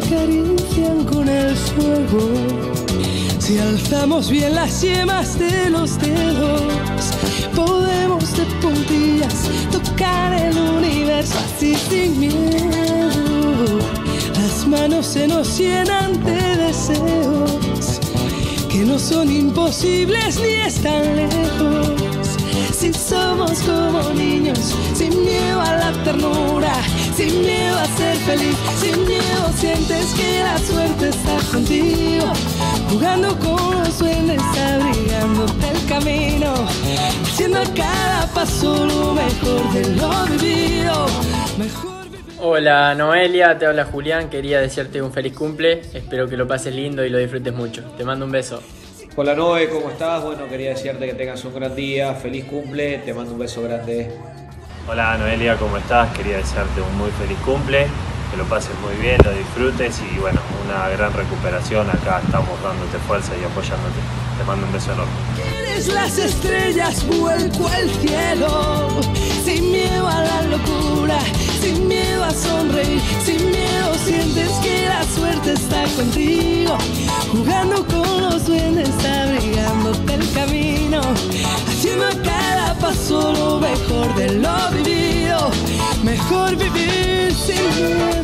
acarician con el fuego. Si alzamos bien las yemas de los dedos, podemos de puntillas tocar el universo así sin miedo. Las manos se nos llenan de deseos que no son imposibles ni están lejos. Si somos como niños, sin miedo a la ternura, sin miedo a ser feliz, sin miedo sientes que la suerte está contigo, jugando con los duendes, abrigándote el camino, haciendo a cada paso lo mejor de lo vivido. Hola Noelia, te habla Julián, quería desearte un feliz cumple, espero que lo pases lindo y lo disfrutes mucho. Te mando un beso. Hola Noe, ¿cómo estás? Bueno, quería decirte que tengas un gran día, feliz cumple, te mando un beso grande. Hola Noelia, ¿cómo estás? Quería desearte un muy feliz cumple, que lo pases muy bien, lo disfrutes y bueno, una gran recuperación. Acá estamos dándote fuerza y apoyándote. Te mando un beso enorme. Eres las estrellas, vuelco al cielo, sin miedo a la locura, sin miedo a sonreír, sin miedo sientes que la suerte está contigo, jugando con los duendes, abrigándote el camino, haciendo a cada paso lo mejor de lo vivido, mejor vivir sin miedo.